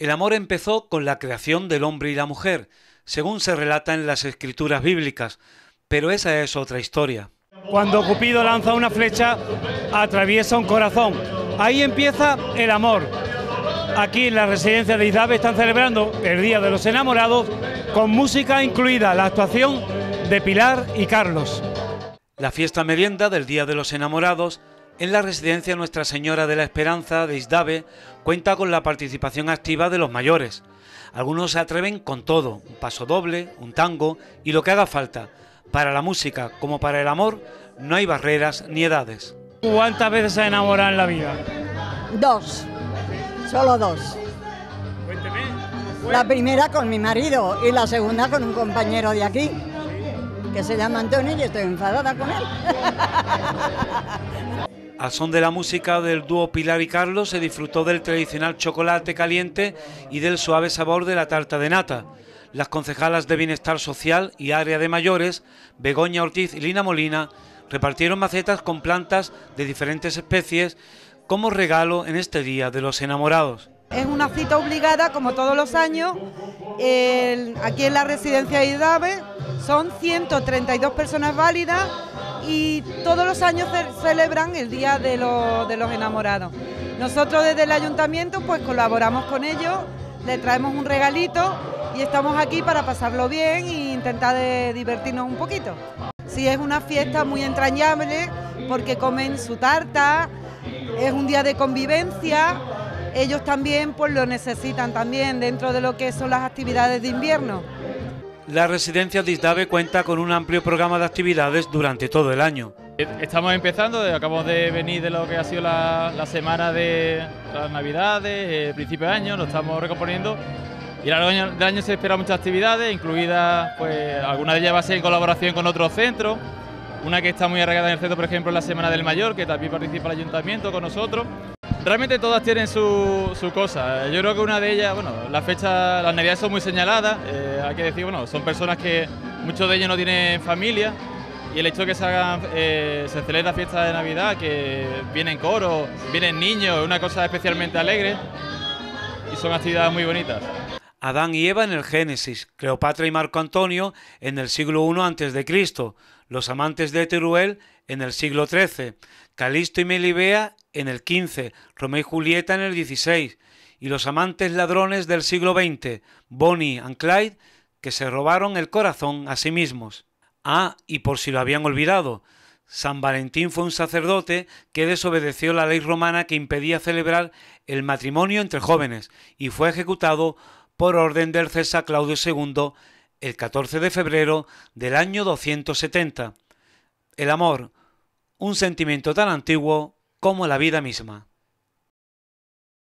El amor empezó con la creación del hombre y la mujer, según se relata en las escrituras bíblicas, pero esa es otra historia. Cuando Cupido lanza una flecha, atraviesa un corazón. Ahí empieza el amor. Aquí en la residencia de Isdave están celebrando el Día de los Enamorados con música incluida la actuación de Pilar y Carlos. La fiesta merienda del Día de los Enamorados en la residencia Nuestra Señora de la Esperanza de Isdave cuenta con la participación activa de los mayores. Algunos se atreven con todo, un paso doble, un tango y lo que haga falta. Para la música como para el amor no hay barreras ni edades. ¿Cuántas veces se ha enamorado en la vida? 2, solo 2. Cuénteme. La primera con mi marido y la segunda con un compañero de aquí, que se llama Antonio y estoy enfadada con él. Al son de la música del dúo Pilar y Carlos se disfrutó del tradicional chocolate caliente y del suave sabor de la tarta de nata. Las concejalas de Bienestar Social y Área de Mayores, Begoña Ortiz y Lina Molina, repartieron macetas con plantas de diferentes especies como regalo en este Día de los Enamorados. Es una cita obligada, como todos los años, aquí en la residencia de Isdave son 132 personas válidas y todos los años celebran el Día de los Enamorados. Nosotros desde el Ayuntamiento pues colaboramos con ellos, les traemos un regalito y estamos aquí para pasarlo bien e intentar divertirnos un poquito. Sí, es una fiesta muy entrañable porque comen su tarta, es un día de convivencia. Ellos también pues lo necesitan también dentro de lo que son las actividades de invierno. La residencia de Isdave cuenta con un amplio programa de actividades durante todo el año. Estamos empezando, acabamos de venir de lo que ha sido la semana de las Navidades, el principio de año, lo estamos recomponiendo y a lo largo del año se esperan muchas actividades, incluidas, pues algunas de ellas va a ser en colaboración con otros centros. Una que está muy arraigada en el centro, por ejemplo, es la Semana del Mayor, que también participa el Ayuntamiento con nosotros. Realmente todas tienen su cosa. Yo creo que una de ellas, bueno, las Navidades son muy señaladas. Hay que decir, bueno, son personas que muchos de ellos no tienen familia y el hecho de que se celebre la fiesta de Navidad, que vienen coros, vienen niños, es una cosa especialmente alegre y son actividades muy bonitas. Adán y Eva en el Génesis, Cleopatra y Marco Antonio en el siglo I a.C., los amantes de Teruel en el siglo XIII, Calisto y Melibea en el XV, Romeo y Julieta en el XVI, y los amantes ladrones del siglo XX, Bonnie and Clyde, que se robaron el corazón a sí mismos. Ah, y por si lo habían olvidado, San Valentín fue un sacerdote que desobedeció la ley romana que impedía celebrar el matrimonio entre jóvenes y fue ejecutado por orden del César Claudio II el 14 de febrero del año 270. El amor, un sentimiento tan antiguo como la vida misma.